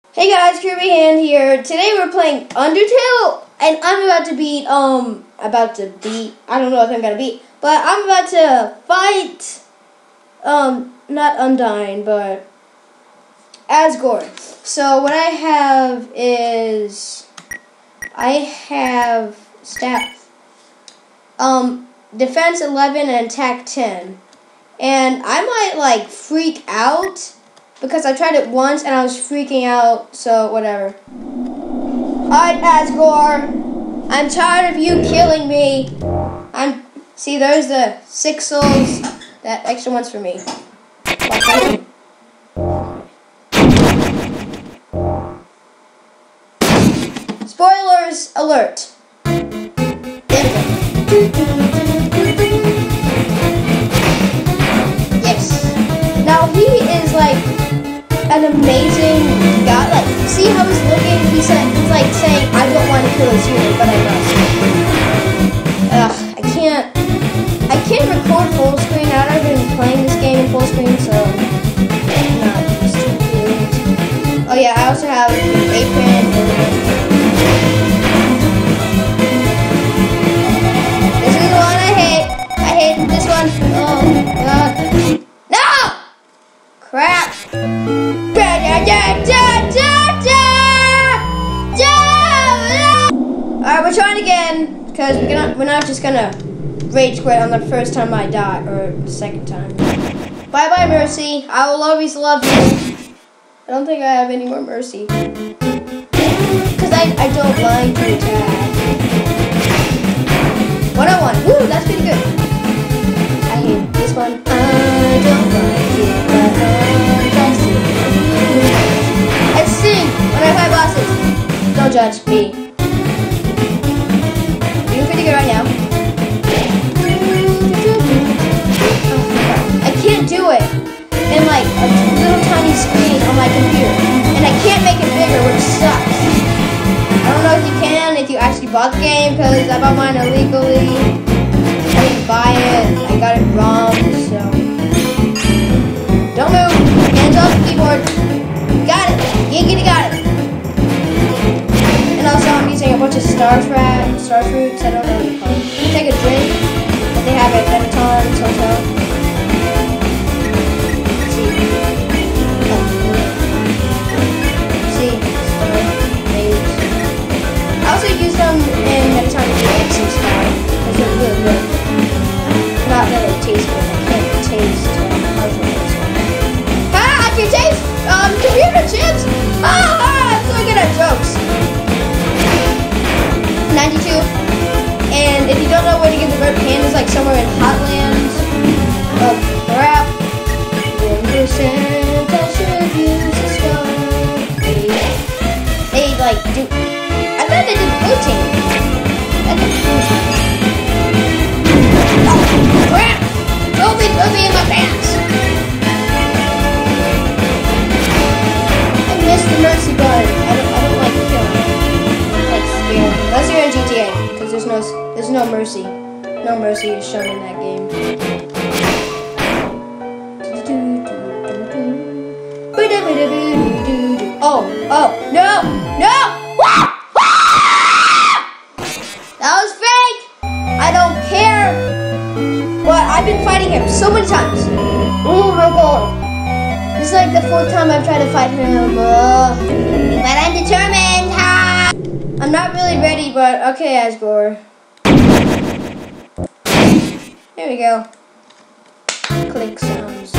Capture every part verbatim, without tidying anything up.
Hey guys, Kirby Hand here. Today we're playing Undertale, and I'm about to beat, um, about to beat, I don't know if I'm gonna beat, but I'm about to fight, um, not Undyne, but Asgore. So what I have is, I have stats, um, defense eleven and attack ten, and I might, like, freak out, because I tried it once and I was freaking out, so whatever. Alright, Asgore, I'm tired of you killing me. I'm see, there's the six souls. That extra one's for me. Spoilers alert. Yes. Now he is like an amazing guy. Like, see how he's looking? He said he's like saying, "I don't want to kill this human, but I must." Ugh, I can't. I can't record full screen. I've never been playing this game in full screen, so I'm not used to it. Oh yeah, I also have an apron. This is the one I hate. I hate this one. Oh god. No! Crap. Alright, we're trying again, because we're gonna we're not just gonna rage quit on the first time I die, or the second time. Bye bye, Mercy. I will always love you. I don't think I have any more Mercy. Because I, I don't like to attack. one oh one. Woo, that's pretty good. I hate this one. I don't like it, but I see. I sing when I fight bosses. Don't judge me. You're pretty good right now. I can't do it in like a little tiny screen on my computer, and I can't make it bigger, which sucks. I don't know if you can if you actually bought the game, because I bought mine illegally. I didn't buy it. I got it wrong, so don't move. Hands off the keyboard. Got it. Giggity got it. And also I'm using a bunch of star trap, star fruits. I don't know what they're called. Take a drink that they have at Benetton's hotel. See. Oh. See. Star. Mage. I also use them in Benetton to do X and stuff. Because they're really good. Not that it tastes good. I can't taste um, puzzles. Ah, I can taste um, computer chips! Ah, I'm so good at jokes. ninety-two. And if you don't know where to get the red pan, it's like somewhere in Hotlands. Oh, crap. one percent I should use a star. They, they like do. I thought they did blue team. I did blue team. Oh, crap! Ruby, Ruby in my pants! I missed the mercy button. I don't, I don't like killing. I like scaring. Unless you're in G T A, because there's no, there's no mercy. No mercy is shown in that game. Oh, oh, no, no! That was fake! I don't care! But I've been fighting him so many times. Oh my god. This is like the fourth time I've tried to fight him. Uh, but I'm determined. Ha! I'm not really ready, but okay, Asgore. Here we go. Click sounds.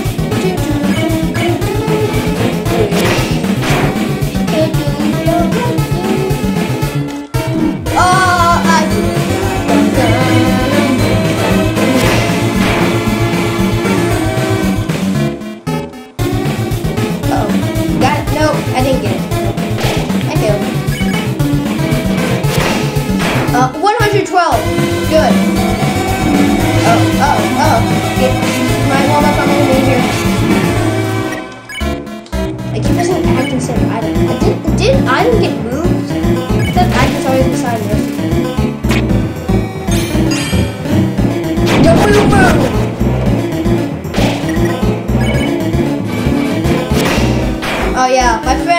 Oh, I oh, got it. No, I didn't get it. I failed. Uh, one hundred twelve. Good. Oh, oh, oh. Get my warm up on over here. I keep pressing Act instead of item. I didn't, didn't item get moved? I thought Act was always beside Mercy. Don't move, move! Oh yeah, my friend